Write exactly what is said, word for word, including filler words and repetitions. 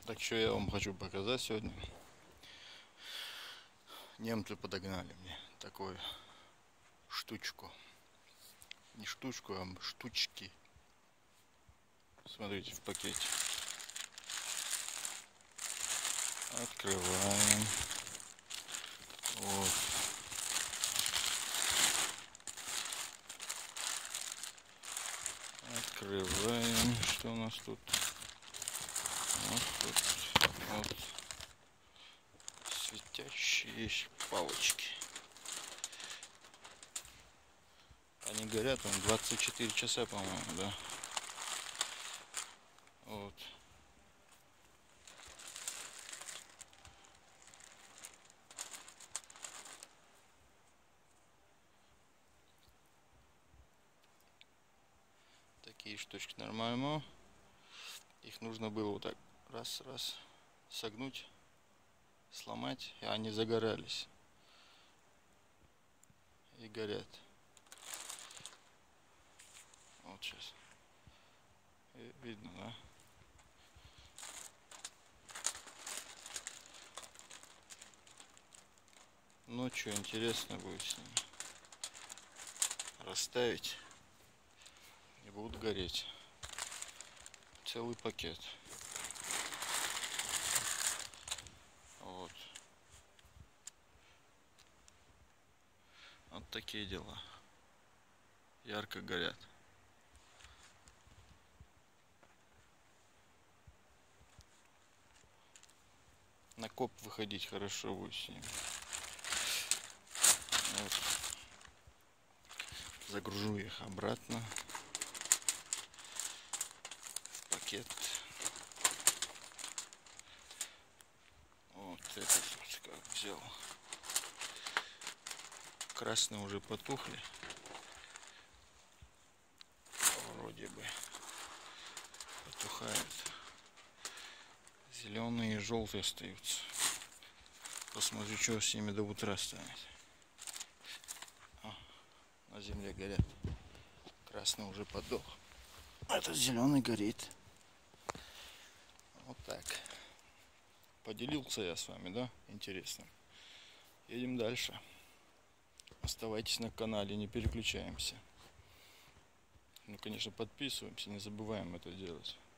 Так что я вам хочу показать сегодня. Немцы подогнали мне такую штучку. Не штучку, а штучки. Смотрите, в пакете. Открываем. Вот. Открываем. Что у нас тут? Вот тут вот светящие палочки. Они горят, он двадцать четыре часа, по-моему, да. Вот. Такие штучки нормально. Их нужно было вот так раз-раз согнуть, сломать, и они загорались. И горят. Вот сейчас. Видно, да? Ну что, интересно будет с ними. Расставить. И будут гореть. Целый пакет. Вот. Вот такие дела. Ярко горят. На коп выходить хорошо будет с ними. Вот. Загружу их обратно в пакет. Вот этот вот как взял. Красные уже потухли. Вроде бы потухают. Зеленые и желтые остаются. Посмотрю, что с ними до утра станет. О, на земле горят. Красный уже подох. Этот зеленый горит. Вот так. Поделился я с вами, да? Интересно. Едем дальше. Оставайтесь на канале, не переключаемся. Ну, конечно, подписываемся, не забываем это делать.